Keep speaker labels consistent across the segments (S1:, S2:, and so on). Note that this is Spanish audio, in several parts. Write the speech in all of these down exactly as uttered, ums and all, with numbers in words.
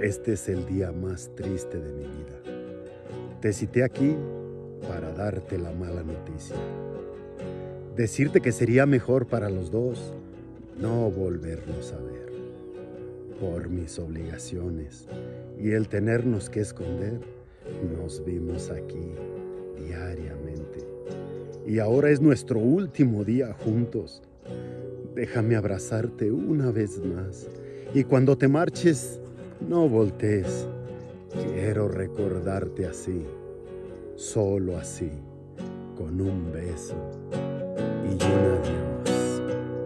S1: Este es el día más triste de mi vida. Te cité aquí para darte la mala noticia. Decirte que sería mejor para los dos no volvernos a ver. Por mis obligaciones y el tenernos que esconder, nos vimos aquí diariamente. Y ahora es nuestro último día juntos. Déjame abrazarte una vez más. Y cuando te marches, no voltees. Quiero recordarte así, solo así, con un beso y un adiós.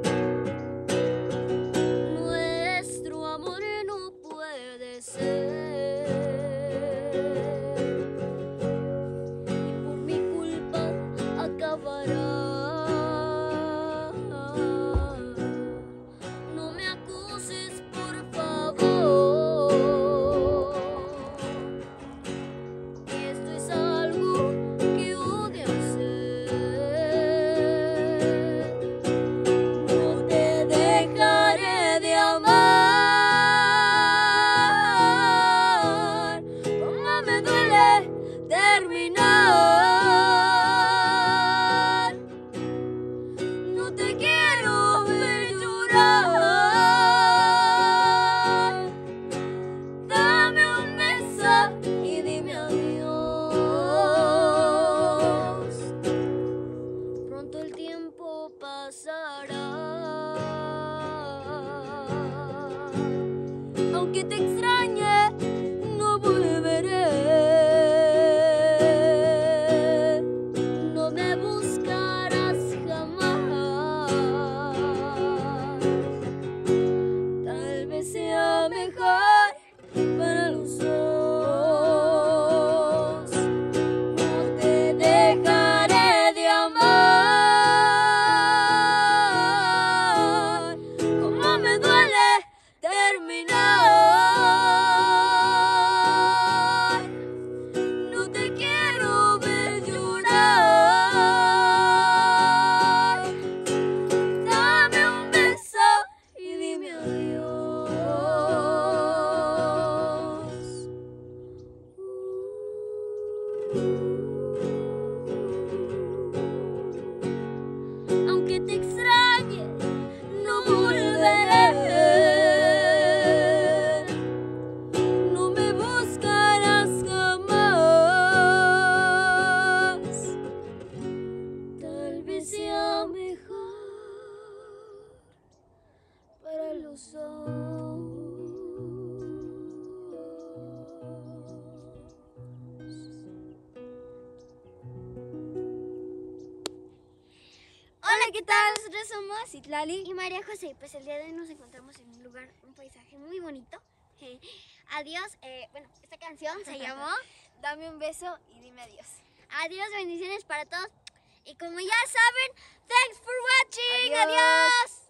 S2: Nuestro amor no puede ser, y por mi culpa acabará. No me acuses, por favor. Esto es algo que odio hacer. No te dejaré de amar. Cómo me duele terminar. No te quiero ver llorar. Dame un beso y dime adiós. Pronto el tiempo pasará. Aunque te extrañe, no volveré. No me buscarás jamás. Tal vez sea mejor para los dos. No te dejaré de amar. Cómo me duele terminar. No te quiero ver llorar. Dame un beso y dime adiós. Aunque te extrañe, no volveré. No me buscarás jamás. Tal vez sea mejor para los dos. Hola, ¿qué tal? Nosotros somos Citlali y María José. Pues el día de hoy nos encontramos en un lugar, un paisaje muy bonito. Eh, adiós. Eh, bueno, esta canción se llamó
S3: Dame un beso y dime adiós.
S2: Adiós, bendiciones para todos. Y como ya saben, thanks for watching.
S3: Adiós.
S2: Adiós.